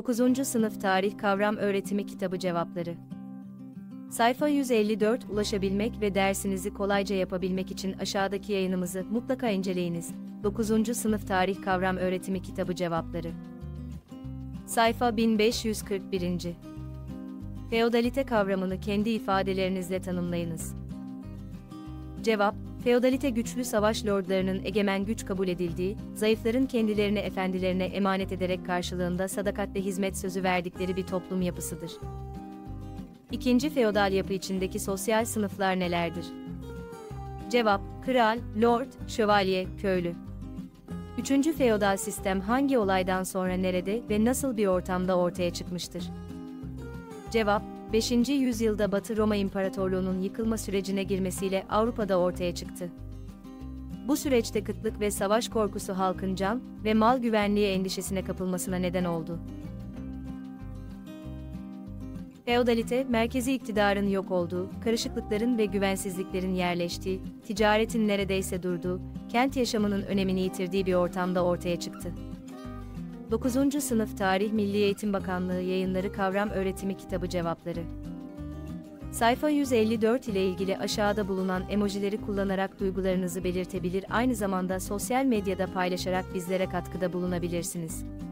9. Sınıf Tarih Kavram Öğretimi Kitabı Cevapları. Sayfa 154. Ulaşabilmek ve dersinizi kolayca yapabilmek için aşağıdaki yayınımızı mutlaka inceleyiniz. 9. Sınıf Tarih Kavram Öğretimi Kitabı Cevapları. Sayfa 1541. Feodalite kavramını kendi ifadelerinizle tanımlayınız. Cevap: feodalite güçlü savaş lordlarının egemen güç kabul edildiği, zayıfların kendilerini efendilerine emanet ederek karşılığında sadakatle hizmet sözü verdikleri bir toplum yapısıdır. İkinci feodal yapı içindeki sosyal sınıflar nelerdir? Cevap: kral, lord, şövalye, köylü. Üçüncü feodal sistem hangi olaydan sonra nerede ve nasıl bir ortamda ortaya çıkmıştır? Cevap: 5. yüzyılda Batı Roma İmparatorluğu'nun yıkılma sürecine girmesiyle Avrupa'da ortaya çıktı. Bu süreçte kıtlık ve savaş korkusu halkın can ve mal güvenliği endişesine kapılmasına neden oldu. Feodalite, merkezi iktidarın yok olduğu, karışıklıkların ve güvensizliklerin yerleştiği, ticaretin neredeyse durduğu, kent yaşamının önemini yitirdiği bir ortamda ortaya çıktı. 9. Sınıf Tarih Milli Eğitim Bakanlığı Yayınları Kavram Öğretimi Kitabı Cevapları. Sayfa 154 ile ilgili aşağıda bulunan emojileri kullanarak duygularınızı belirtebilir, aynı zamanda sosyal medyada paylaşarak bizlere katkıda bulunabilirsiniz.